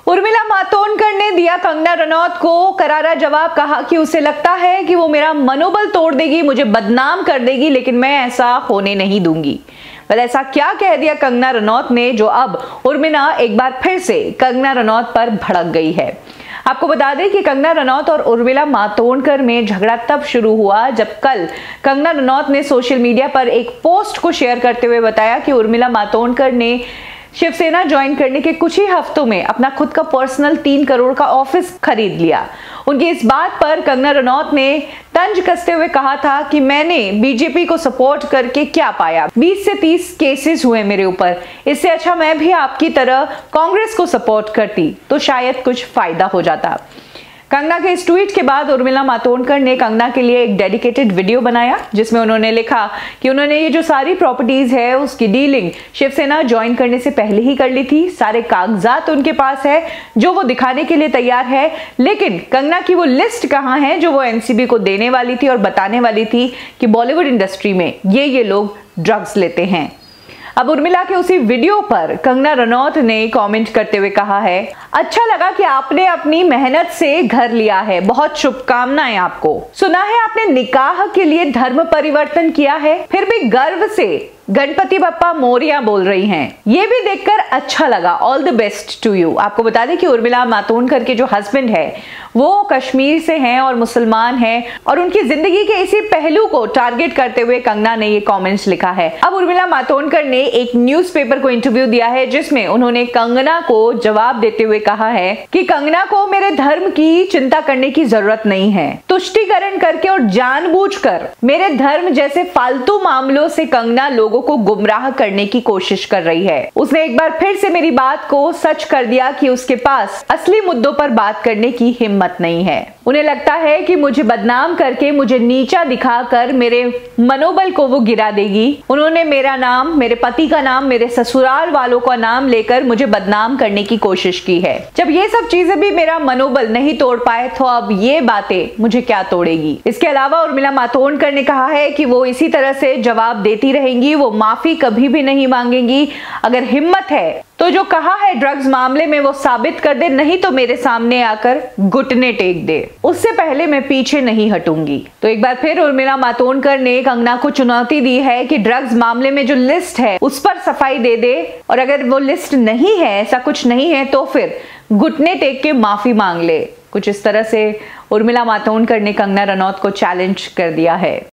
उर्मिला मातोंडकर ने दिया कंगना रनौत को करारा जवाब। कहा कि उसे लगता है कि वो मेरा मनोबल तोड़ देगी, मुझे बदनाम कर देगी, लेकिन मैं ऐसा होने नहीं दूंगी। ऐसा क्या कह दिया कंगना रनौत ने जो अब उर्मिला एक बार फिर से कंगना रनौत पर भड़क गई है। आपको बता दें कि कंगना रनौत और उर्मिला मातोंडकर में झगड़ा तब शुरू हुआ जब कल कंगना रनौत ने सोशल मीडिया पर एक पोस्ट को शेयर करते हुए बताया कि उर्मिला मातोंडकर ने शिवसेना ज्वाइन करने के कुछ ही हफ्तों में अपना खुद का पर्सनल 3 करोड़ का ऑफिस खरीद लिया। उनकी इस बात पर कंगना रनौत ने तंज कसते हुए कहा था कि मैंने बीजेपी को सपोर्ट करके क्या पाया, 20 से 30 केसेस हुए मेरे ऊपर, इससे अच्छा मैं भी आपकी तरह कांग्रेस को सपोर्ट करती तो शायद कुछ फायदा हो जाता। कंगना के इस ट्वीट के बाद उर्मिला मातोंडकर ने कंगना के लिए एक डेडिकेटेड वीडियो बनाया जिसमें उन्होंने लिखा कि उन्होंने ये जो सारी प्रॉपर्टीज है उसकी डीलिंग शिवसेना ज्वाइन करने से पहले ही कर ली थी, सारे कागजात उनके पास है जो वो दिखाने के लिए तैयार है, लेकिन कंगना की वो लिस्ट कहाँ है जो वो एनसीबी को देने वाली थी और बताने वाली थी कि बॉलीवुड इंडस्ट्री में ये लोग ड्रग्स लेते हैं। अब उर्मिला के उसी वीडियो पर कंगना रनौत ने कमेंट करते हुए कहा है, अच्छा लगा कि आपने अपनी मेहनत से घर लिया है, बहुत शुभकामनाएं आपको। सुना है आपने निकाह के लिए धर्म परिवर्तन किया है, फिर भी गर्व से गणपति बप्पा मोरिया बोल रही हैं। ये भी देखकर अच्छा लगा, all the best to you. आपको बता दें कि उर्मिला मातोंडकर के जो हस्बैंड है वो कश्मीर से हैं और मुसलमान हैं और उनकी जिंदगी के इसी पहलू को टारगेट करते हुए कंगना ने ये कमेंट्स लिखा है। अब उर्मिला मातोंडकर ने एक न्यूज़पेपर को इंटरव्यू दिया है जिसमें उन्होंने कंगना को जवाब देते हुए कहा है कि कंगना को मेरे धर्म की चिंता करने की जरूरत नहीं है। तुष्टीकरण करके और जानबूझकर मेरे धर्म जैसे फालतू मामलों से कंगना लोगों को गुमराह करने की कोशिश कर रही है। उसने एक बार फिर से मेरी बात को सच कर दिया कि उसके पास असली मुद्दों पर बात करने की हिम्मत नहीं है। उन्हें लगता है कि मुझे बदनाम करके, मुझे नीचा दिखाकर मेरे मनोबल को वो गिरा देगी। उन्होंने मेरा नाम, मेरे पति का नाम, मेरे ससुराल वालों का नाम लेकर मुझे बदनाम करने की कोशिश की है। जब ये सब चीजें भी मेरा मनोबल नहीं तोड़ पाए तो अब ये बातें मुझे क्या तोड़ेगी। इसके अलावा उर्मिला मातोंडकर ने कहा है कि वो इसी तरह से जवाब देती रहेंगी, वो माफी कभी भी नहीं मांगेंगी। अगर हिम्मत है तो जो कहा है ड्रग्स मामले में वो साबित कर दे, नहीं तो मेरे सामने आकर घुटने टेक दे, उससे पहले मैं पीछे नहीं हटूंगी। तो एक बार फिर उर्मिला मातोंडकर ने कंगना को चुनौती दी है कि ड्रग्स मामले में जो लिस्ट है उस पर सफाई दे दे और अगर वो लिस्ट नहीं है, ऐसा कुछ नहीं है, तो फिर घुटने टेक के माफी मांग ले। कुछ इस तरह से उर्मिला मातोंडकर ने कंगना रनौत को चैलेंज कर दिया है।